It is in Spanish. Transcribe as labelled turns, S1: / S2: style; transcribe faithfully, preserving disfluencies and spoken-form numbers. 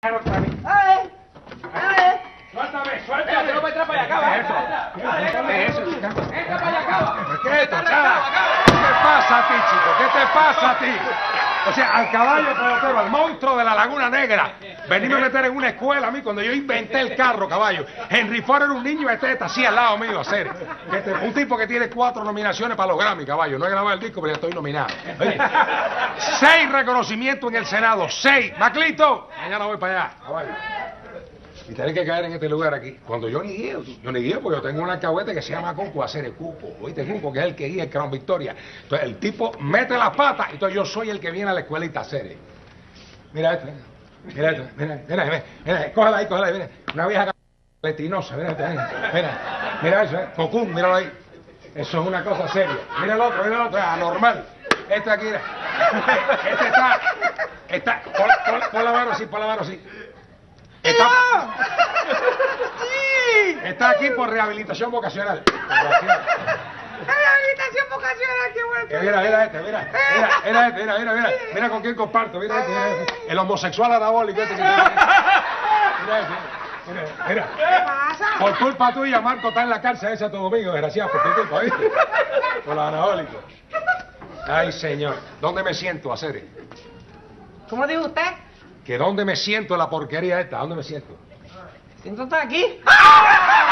S1: Suéltame, suéltame.
S2: No puedes entrar para allá, acaba.
S1: ¿Qué es eso?
S2: Entra para allá, acaba.
S1: ¿Qué es esto, chaval? ¿Qué te pasa a ti, chico? ¿Qué te pasa a ti? O sea, al caballo pelotero, al monstruo de la Laguna Negra, venirme a meter en una escuela a mí cuando yo inventé el carro, caballo. Henry Ford era un niño de teta, así al lado mío, a hacer. Este, un tipo que tiene cuatro nominaciones para los Grammy, caballo. No he grabado el disco, pero ya estoy nominado. Oye, seis reconocimientos en el Senado, seis. Maclito, mañana voy para allá, caballo. Y tenés que caer en este lugar aquí. Cuando yo ni guío, yo ni guío porque yo tengo un alcahuete que se llama Cuco, hacer el Cuco. ¿Oíste? Cuco, que es el que guía el Crown Victoria. Entonces el tipo mete las patas, entonces yo soy el que viene a la escuelita a hacer. Mira esto, mira esto, mira, mira, mira, mira, cógela ahí, cógela ahí, mira. Una vieja letinosa, mira esto, mira, mira, mira eso, eh. Cocún, míralo ahí. Eso es una cosa seria. Mira el otro, mira el otro, es anormal. Este aquí, mira. Este está, está, pon, pon, pon la mano así, pon la mano así. Está,
S3: ¡Sí!
S1: está aquí por rehabilitación vocacional.
S3: Rehabilitación vocacional, qué bueno.
S1: Eh, mira, mira este, mira, mira, mira este, mira, mira, mira, mira con quién comparto, mira este, mira este, el homosexual anabólico este que mira este, mira, mira.
S3: ¿Qué pasa?
S1: Por culpa tuya, Marco está en la cárcel ese todo domingo, desgraciado, por tu culpa, ¿viste? Por los anabólicos. Ay, señor, ¿dónde me siento, Acere?
S3: ¿Cómo dijo usted?
S1: ¿Que dónde me siento en la porquería esta? ¿Dónde me siento?
S3: ¿Siento aquí? ¡Ah!